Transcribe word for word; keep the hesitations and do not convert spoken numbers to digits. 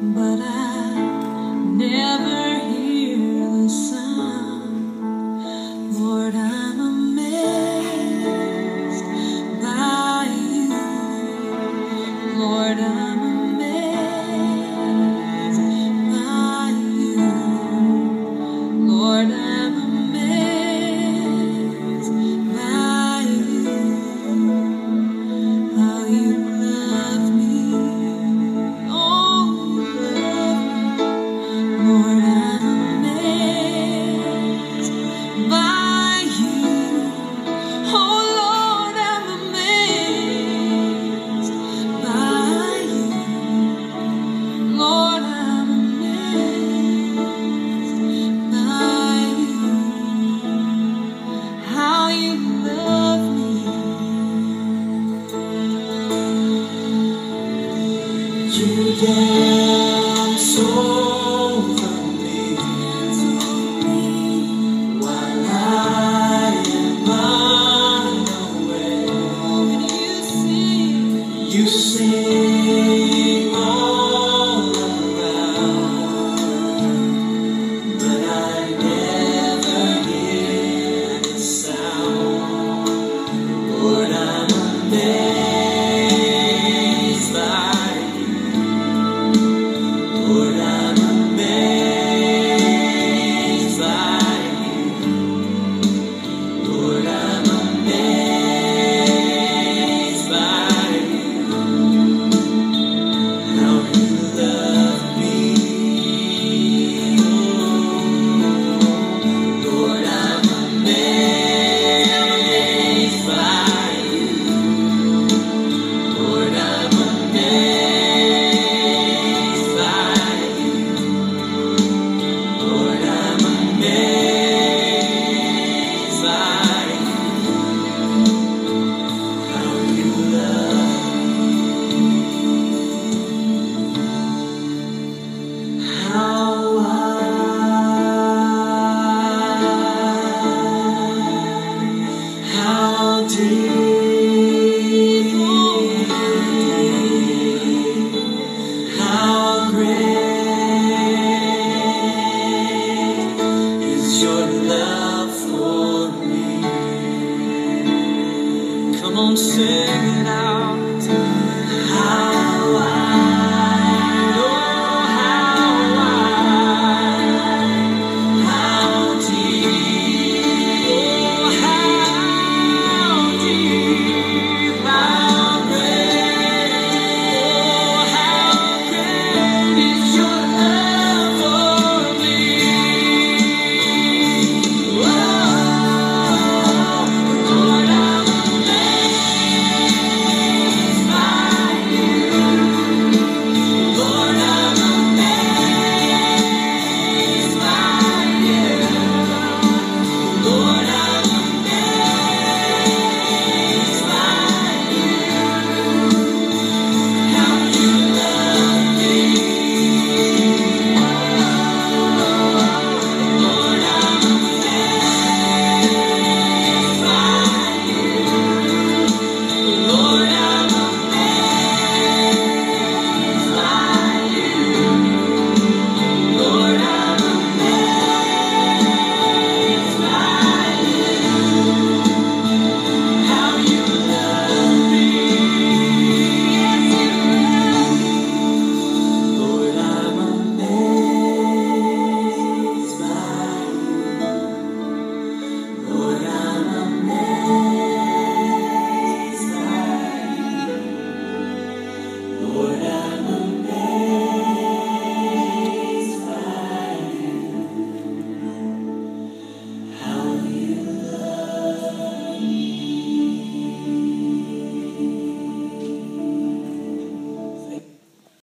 but I never hear the sound. Lord, I'm amazed by you. Lord, I'm amazed by you. Lord, I'm amazed by you. How you love me. Oh, you love me. Lord, I'm amazed by you. Oh, Lord, I'm amazed by you. Lord, I'm amazed by you. How you love me. You dance over me while I am unaware. You sing, you sing all around, but I never hear the sound. Lord, I'm amazed by you. Lord, I'm amazed by you. Lord, I'm amazed by you. How you love me. Lord, I'm amazed by you. Lord, I'm amazed by you. Lord, I'm amazed by you. How you love me. How wide, how deep, how great.